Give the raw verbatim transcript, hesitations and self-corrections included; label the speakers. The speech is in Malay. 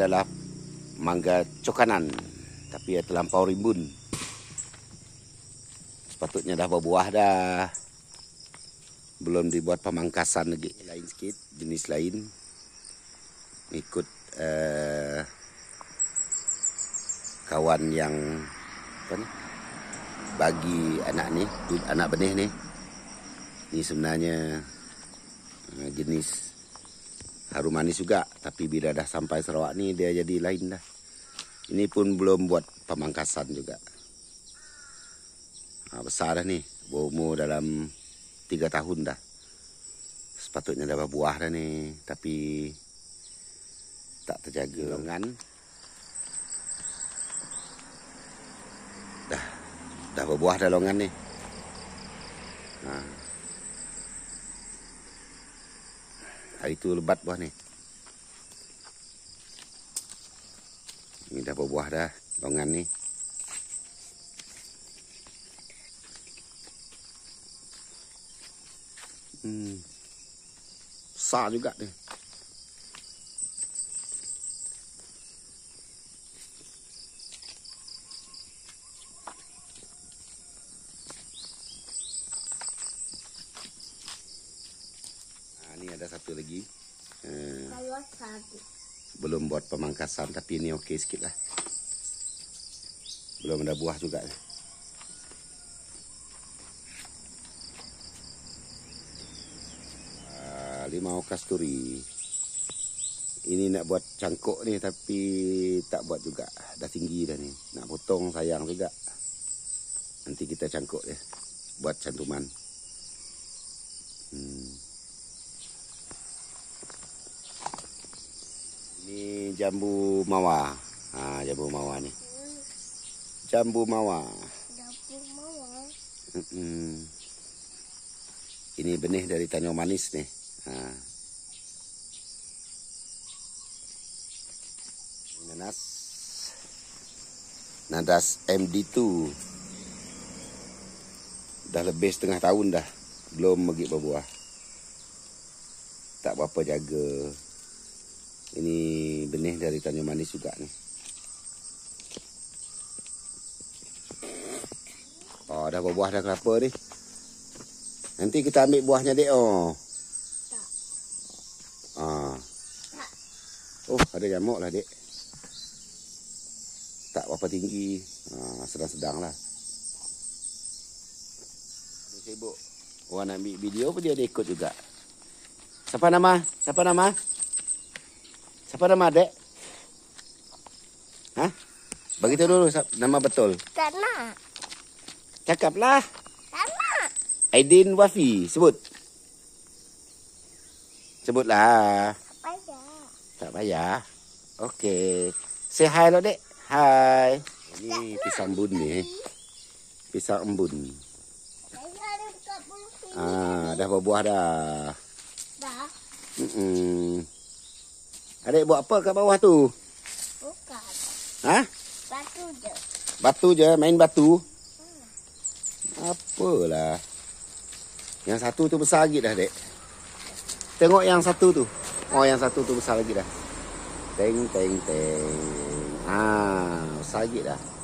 Speaker 1: adalah mangga cokanan, tapi ia terlampau rimbun. Sepatutnya dah berbuah dah. Belum dibuat pemangkasan lagi. Lain sikit, jenis lain. Ikut uh, kawan yang apa ni, bagi anak ni, anak benih ni. Ini sebenarnya uh, jenis harum manis juga, tapi bila dah sampai Sarawak ni dia jadi lain dah. Ini pun belum buat pemangkasan juga. Ha, besar dah ni, berumur dalam tiga tahun dah. Sepatutnya dah berbuah dah ni, tapi tak terjaga. Longan dah dah berbuah dah longan ni. Ha. Hari tu lebat buah ni. Ini dah berbuah dah longan ni. Hmm. Besar juga ni. Nah, ni ada satu lagi. Eh, belum buat pemangkasan, tapi ini okey sikit lah. Belum ada buah juga. Limau kasturi. Ini nak buat cangkuk ni, tapi tak buat juga. Dah tinggi dah ni. Nak potong sayang juga. Nanti kita cangkuk dia. Buat cantuman. Hmm. Ini jambu mawar. Ha, jambu mawar ni. Jambu mawar.
Speaker 2: Jambu mawar.
Speaker 1: Hmm. Ini benih dari Tanjung Manis ni. Ha. Nanas. Nadas M D dua. Dah lebih setengah tahun dah. Belum lagi berbuah. Tak berapa jaga. Ini benih dari Tanjung Manis juga ni. Oh, dah berbuah dah kelapa ni. Nanti kita ambil buahnya dek. Oh. Ah. Oh, ada jamuk lah dek. Tak berapa tinggi. Ah, sedang-sedang lah. Sibuk. Orang nak ambil video pun dia ada ikut juga. Siapa nama? Siapa nama? Siapa nama dek? Hah? Beritahu dulu nama betul.
Speaker 2: Tak nak.
Speaker 1: Cakaplah.
Speaker 2: Tak nak.
Speaker 1: Aidin Wafi. Sebut. Sebutlah.
Speaker 2: Tak payah.
Speaker 1: Tak payah. Okey. Say hi lo dek. Hi. Ini pisang embun ni. Pisang embun. Ah, dah berbuah dah.
Speaker 2: Dah.
Speaker 1: Hmm. Adik buat apa kat bawah tu?
Speaker 2: Bukan.
Speaker 1: Ha?
Speaker 2: Batu je.
Speaker 1: Batu je, main batu. Hmm. Apalah. Yang satu tu besar lagi dah, dek. Tengok yang satu tu. Oh, yang satu tu besar lagi dah. Teng, teng, teng. Ah, besar lagi dah.